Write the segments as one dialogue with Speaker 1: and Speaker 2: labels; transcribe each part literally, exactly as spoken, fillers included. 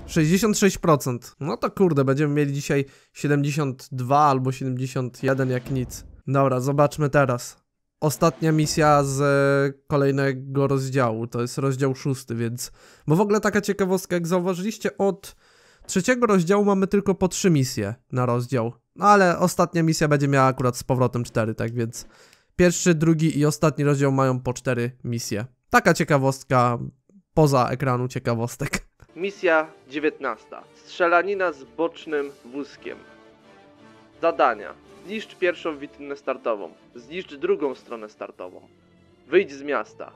Speaker 1: sześćdziesiąt sześć procent. No to kurde, będziemy mieli dzisiaj siedemdziesiąt dwa albo siedemdziesiąt jeden jak nic. Dobra, zobaczmy teraz. Ostatnia misja z kolejnego rozdziału, to jest rozdział szósty, więc... Bo w ogóle taka ciekawostka, jak zauważyliście, od trzeciego rozdziału mamy tylko po trzy misje na rozdział. No ale ostatnia misja będzie miała akurat z powrotem cztery, tak więc... Pierwszy, drugi i ostatni rozdział mają po cztery misje. Taka ciekawostka poza ekranu ciekawostek. Misja dziewiętnasta. Strzelanina z bocznym wózkiem. Zadania. Zniszcz pierwszą witrynę startową. Zniszcz drugą stronę startową. Wyjdź z miasta.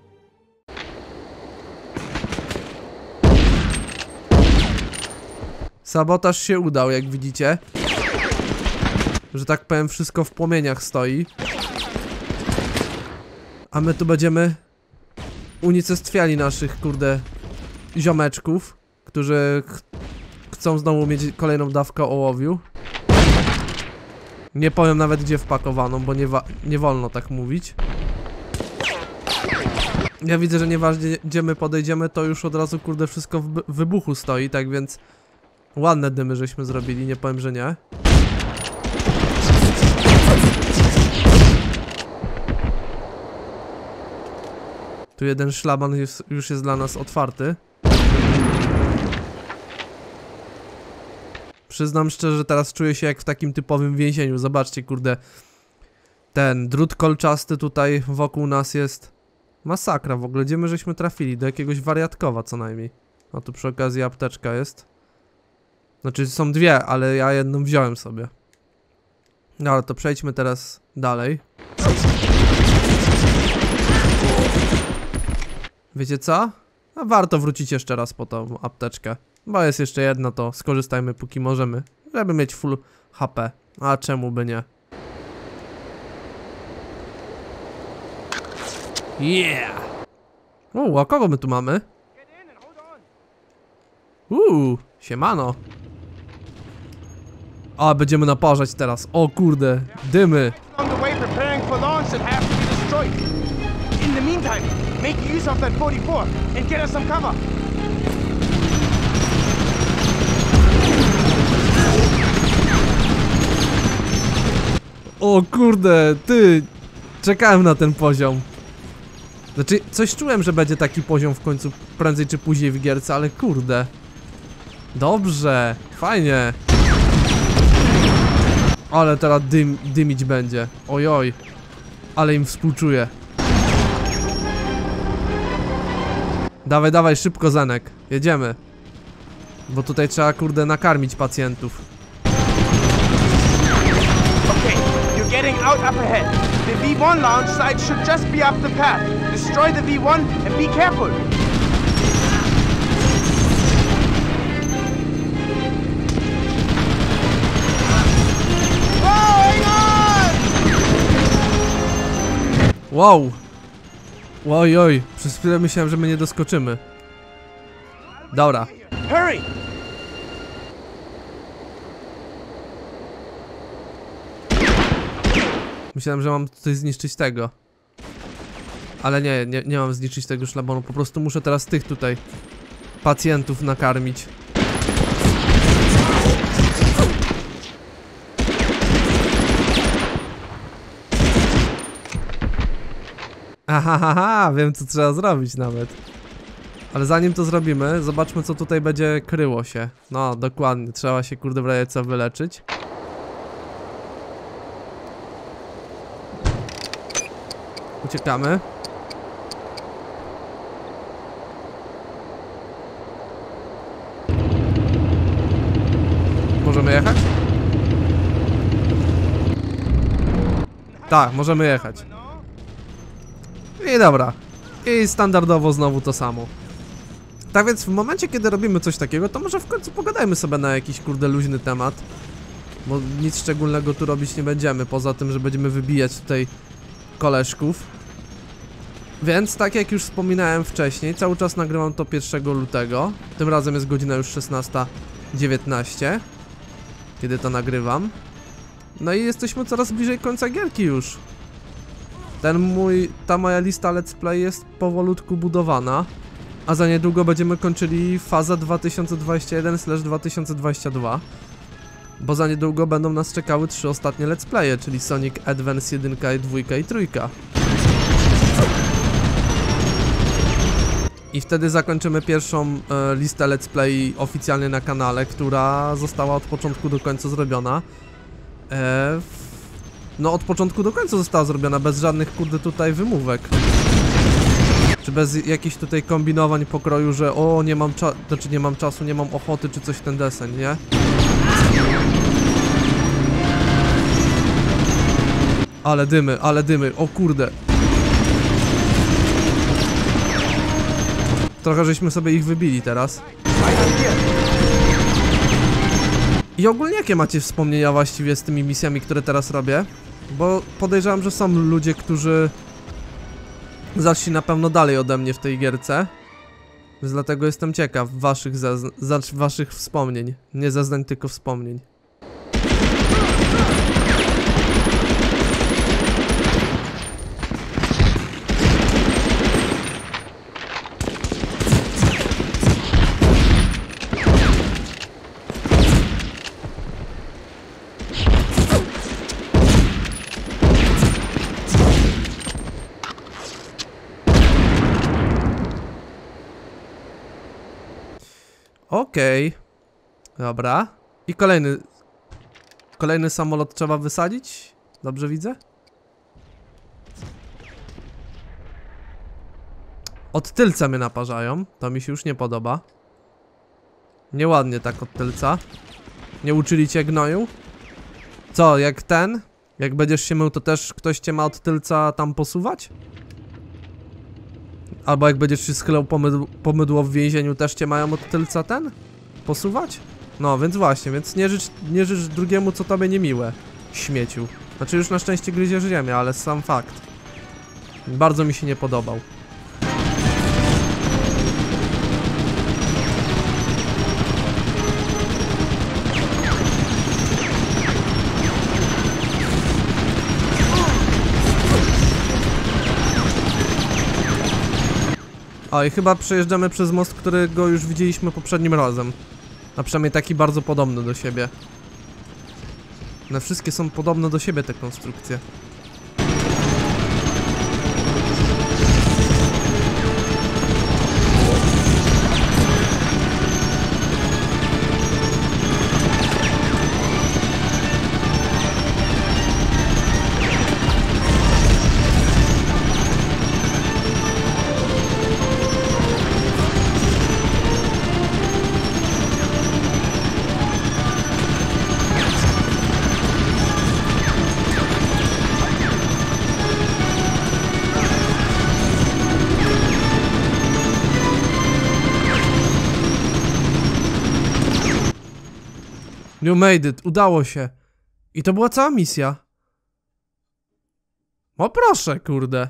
Speaker 1: Sabotaż się udał, jak widzicie. Że tak powiem, wszystko w płomieniach stoi. A my tu będziemy unicestwiali naszych, kurde, ziomeczków, którzy ch chcą znowu mieć kolejną dawkę ołowiu. Nie powiem nawet gdzie wpakowaną, bo nie, nie wolno tak mówić. Ja widzę, że nieważnie gdzie my podejdziemy, to już od razu, kurde, wszystko w wybuchu stoi, tak więc ładne dymy żeśmy zrobili, nie powiem, że nie. Tu jeden szlaban jest, już jest dla nas otwarty. Przyznam szczerze, że teraz czuję się jak w takim typowym więzieniu. Zobaczcie, kurde. Ten drut kolczasty tutaj wokół nas jest. Masakra w ogóle. Gdzie my żeśmy trafili? Do jakiegoś wariatkowa co najmniej. A tu przy okazji apteczka jest. Znaczy są dwie, ale ja jedną wziąłem sobie. No ale to przejdźmy teraz dalej. Wiecie co? A warto wrócić jeszcze raz po tą apteczkę. Bo jest jeszcze jedna, to skorzystajmy póki możemy. Żeby mieć full H P. A czemu by nie? Yeah! Uuu, a kogo my tu mamy? Uuu, siemano. A, będziemy naparzać teraz. O kurde, dymy. In the meantime, make use of that forty-four and get us some cover. O kurde, ty! Czekałem na ten poziom. Znaczy, coś czułem, że będzie taki poziom w końcu prędzej czy później w gierce, ale kurde. Dobrze, fajnie. Ale teraz dym, dymić będzie. Ojoj. Ale im współczuję. Dawaj, dawaj, szybko, Zenek. Jedziemy. Bo tutaj trzeba, kurde, nakarmić pacjentów.
Speaker 2: Okay, you're getting out up ahead. The V one launch site should just be up the path. Destroy the V one and be careful.
Speaker 1: Wow! Oj, oj, przez chwilę myślałem, że my nie doskoczymy. Dobra.
Speaker 2: Hurry!
Speaker 1: Myślałem, że mam tutaj zniszczyć tego. Ale nie, nie, nie mam zniszczyć tego szlabanu. Po prostu muszę teraz tych tutaj pacjentów nakarmić. Ahahaha, wiem co trzeba zrobić nawet. Ale zanim to zrobimy, zobaczmy co tutaj będzie kryło się. No, dokładnie, trzeba się, kurde, w razie co wyleczyć. Uciekamy. Możemy jechać? Tak, możemy jechać. I dobra. I standardowo znowu to samo. Tak więc w momencie, kiedy robimy coś takiego, to może w końcu pogadajmy sobie na jakiś, kurde, luźny temat. Bo nic szczególnego tu robić nie będziemy, poza tym, że będziemy wybijać tutaj koleżków. Więc tak jak już wspominałem wcześniej, cały czas nagrywam to pierwszego lutego. Tym razem jest godzina już szesnasta dziewiętnaście, kiedy to nagrywam. No i jesteśmy coraz bliżej końca gierki już. Ten mój, ta moja lista let's play jest powolutku budowana. A za niedługo będziemy kończyli fazę dwa tysiące dwadzieścia jeden dwa tysiące dwadzieścia dwa. Bo za niedługo będą nas czekały trzy ostatnie let's playe, czyli Sonic Advance jeden, dwa i trzy. I wtedy zakończymy pierwszą e, listę let's play oficjalnie na kanale, która została od początku do końca zrobiona. E, no od początku do końca została zrobiona, bez żadnych kurde tutaj wymówek. Czy bez jakichś tutaj kombinowań pokroju, że o nie mam czasu, znaczy nie mam czasu, nie mam ochoty, czy coś w ten deseń, nie? Ale dymy, ale dymy, o kurde. Trochę żeśmy sobie ich wybili teraz. I ogólnie jakie macie wspomnienia właściwie z tymi misjami, które teraz robię? Bo podejrzewam, że są ludzie, którzy zaszli na pewno dalej ode mnie w tej gierce. Więc dlatego jestem ciekaw waszych, znaczy waszych wspomnień. Nie zeznań, tylko wspomnień. Okej. Okay. Dobra. I kolejny... Kolejny samolot trzeba wysadzić? Dobrze widzę? Od tylca mnie naparzają. To mi się już nie podoba. Nieładnie tak od tylca. Nie uczyli cię gnoju? Co, jak ten? Jak będziesz się mył, to też ktoś cię ma od tylca tam posuwać? Albo jak będziesz się schylał pomydł, pomydło w więzieniu, też cię mają od tylca ten? Posuwać? No, więc właśnie, więc nie życz, nie życz drugiemu, co tobie niemiłe. Śmieciu. Znaczy już na szczęście gryziesz ziemię, ale sam fakt. Bardzo mi się nie podobał. O, i chyba przejeżdżamy przez most, którego już widzieliśmy poprzednim razem. A przynajmniej taki bardzo podobny do siebie. One wszystkie są podobne do siebie, te konstrukcje. You made it, udało się. I to była cała misja. O proszę, kurde.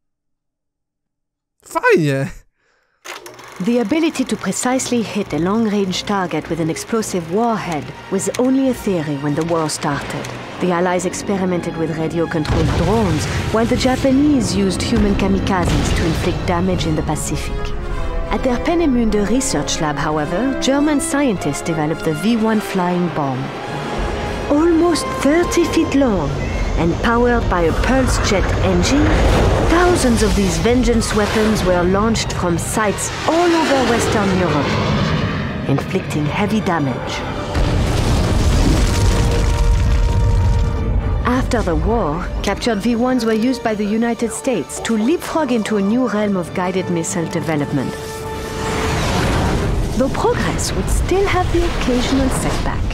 Speaker 1: Fajnie.
Speaker 3: The ability to precisely hit a long-range target with an explosive warhead was only a theory when the war started. The Allies experimented with radio-controlled drones, while the Japanese used human kamikazes to inflict damage in the Pacific. At their Peenemünde research lab, however, German scientists developed the V one flying bomb. Almost thirty feet long and powered by a pulse jet engine, thousands of these vengeance weapons were launched from sites all over Western Europe, inflicting heavy damage. After the war, captured V ones were used by the United States to leapfrog into a new realm of guided missile development. Though progress would still have the occasional setback.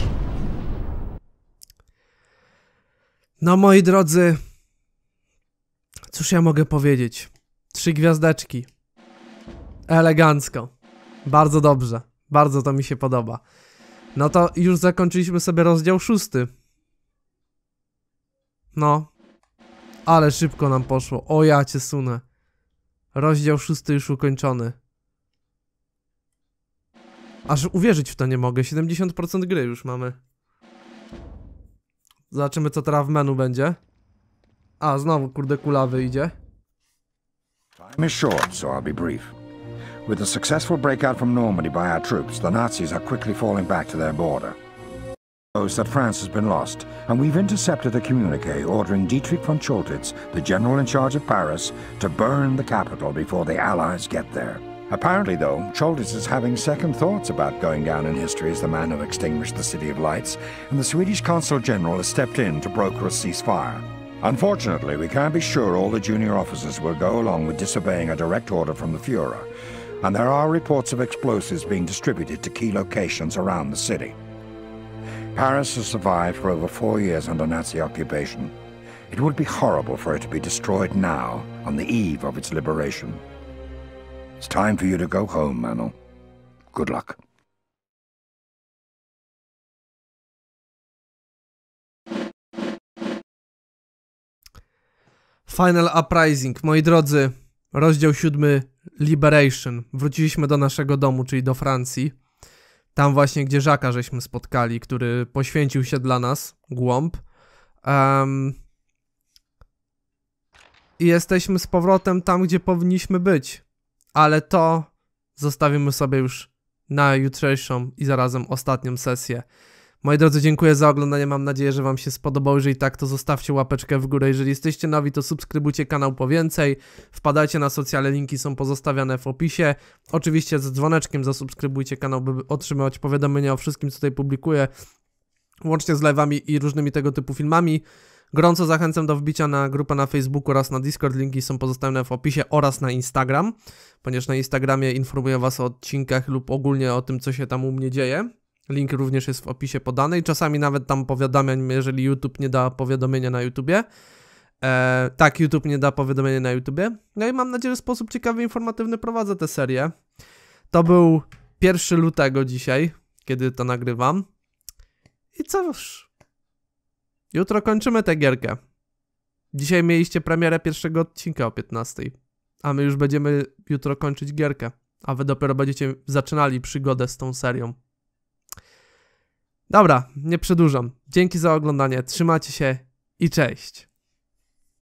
Speaker 1: No moi drodzy, cóż ja mogę powiedzieć? Trzy gwiazdeczki. Elegancko. Bardzo dobrze. Bardzo to mi się podoba. No to już zakończyliśmy sobie rozdział szósty. No. Ale szybko nam poszło. O ja cię sunę. Rozdział szósty już ukończony. Aż uwierzyć w to nie mogę. siedemdziesiąt procent gry już mamy. Zobaczymy, co teraz w menu będzie. A, znowu kurde kulawy idzie.
Speaker 4: Time is short, so I'll be brief. With the successful breakout from Normandy by our troops, the Nazis are quickly falling back to their border. Knows that France has been lost, and we've intercepted a communique ordering Dietrich von Choltitz, the general in charge of Paris, to burn the capital before the Allies get there. Apparently, though, Choltitz is having second thoughts about going down in history as the man who extinguished the City of Lights, and the Swedish Consul General has stepped in to broker a ceasefire. Unfortunately, we can't be sure all the junior officers will go along with disobeying a direct order from the Fuhrer, and there are reports of explosives being distributed to key locations around the city. Paris has survived for over four years under Nazi occupation. It would be horrible for it to be destroyed now, on the eve of its liberation. It's time for you to go home, Manuel. Good luck.
Speaker 1: Final Uprising. Moi drodzy, rozdział siódmy Liberation. Wróciliśmy do naszego domu, czyli do Francji. Tam właśnie, gdzie Żaka żeśmy spotkali, który poświęcił się dla nas, głąb. Um, I jesteśmy z powrotem tam, gdzie powinniśmy być. Ale to zostawimy sobie już na jutrzejszą i zarazem ostatnią sesję. Moi drodzy, dziękuję za oglądanie, mam nadzieję, że wam się spodobało. Jeżeli tak, to zostawcie łapeczkę w górę. Jeżeli jesteście nowi, to subskrybujcie kanał po więcej. Wpadajcie na socjale, linki są pozostawiane w opisie. Oczywiście z dzwoneczkiem zasubskrybujcie kanał, by otrzymywać powiadomienia o wszystkim, co tutaj publikuję. Łącznie z live'ami i różnymi tego typu filmami. Gorąco zachęcam do wbicia na grupę na Facebooku oraz na Discord, linki są pozostawione w opisie oraz na Instagram, ponieważ na Instagramie informuję was o odcinkach lub ogólnie o tym, co się tam u mnie dzieje. Link również jest w opisie podany i czasami nawet tam powiadamiam, jeżeli YouTube nie da powiadomienia na YouTubie. Eee, tak, YouTube nie da powiadomienia na YouTubie. No i mam nadzieję, że w sposób ciekawy, informatywny prowadzę tę serię. To był pierwszego lutego dzisiaj, kiedy to nagrywam. I cóż, jutro kończymy tę gierkę. Dzisiaj mieliście premierę pierwszego odcinka o piętnastej, a my już będziemy jutro kończyć gierkę, a wy dopiero będziecie zaczynali przygodę z tą serią. Dobra, nie przedłużam. Dzięki za oglądanie, trzymajcie się i cześć.